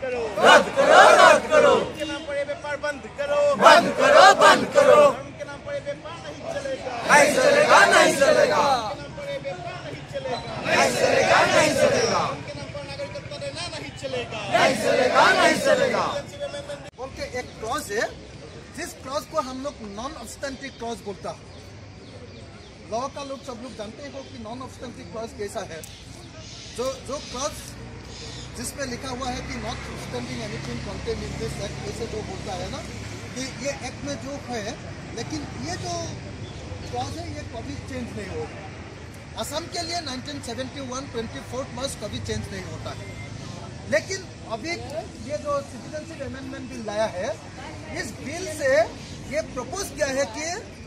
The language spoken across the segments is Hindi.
करो, रद्द करो, रद्द करो। धर्म के नाम पर ये व्यापार बंद करो, बंद करो, बंद करो। धर्म के नाम पर ये व्यापार नहीं चलेगा, नहीं चलेगा, नहीं चलेगा, धर्म के नाम पर ये व्यापार नहीं चलेगा, नहीं चलेगा, नहीं चलेगा, धर्म के नाम पर नागरिकता देना नहीं चलेगा, नहीं चलेगा, नहीं चलेगा। बोल के एक क्लॉज है जिस क्लॉज को हम लोग नॉन ऑब्स्टेंटिव क्लॉज बोलता है। लॉ का लोग सब लोग जानते हो कि नॉन ऑब्स्टेंटिव क्लॉज कैसा है। जो क्लॉज जिसमें लिखा हुआ है कि notwithstanding anything contained in this act, ऐसे जो बोलता है ना कि ये एक्ट में जो है, लेकिन ये जो क्लॉज है ये कभी चेंज नहीं होगा। असम के लिए 1971 24 मार्च कभी चेंज नहीं होता है। लेकिन अभी ये जो सिटीजनशिप अमेंडमेंट बिल लाया है, इस बिल से ये प्रपोज किया है कि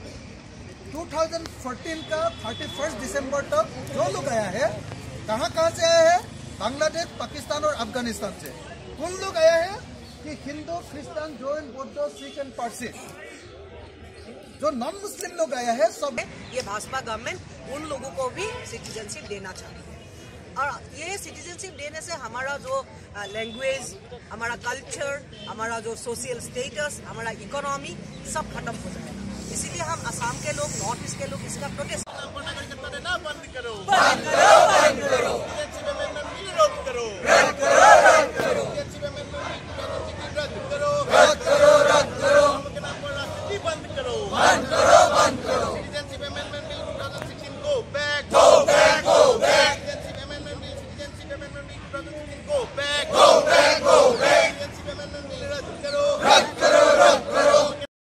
2014 का 31 दिसंबर तक जो लोग आया है, कहाँ से आया है, बांग्लादेश, पाकिस्तान और अफगानिस्तान से। उन लोग आया है कि हिंदू, क्रिश्चियन, जैन, बौद्ध, सिख एंड पारसी। जो नॉन मुस्लिम लोग आया है सब। ये भाजपा गवर्नमेंट उन लोगों को भी सिटीजनशिप देना चाहती है, और ये सिटीजनशिप देने से हमारा जो लैंग्वेज, हमारा कल्चर, हमारा जो सोशल स्टेटस, हमारा इकोनॉमी सब खत्म हो जाएगा। इसीलिए हम असम के लोग, नॉर्थ ईस्ट के लोग इसका प्रोटेस्ट नागरिकता देना बंद करो, बंद करो, बंद करो, सिटीजनशिप अमेंडमेंट बिल रद्द करो, रद्द करो, रद्द करो, सिटीजनशिप अमेंडमेंट बिल रद्द करो, रद्द करो, रद्द करो, धर्म के नाम पर राजनीति बंद करो, बंद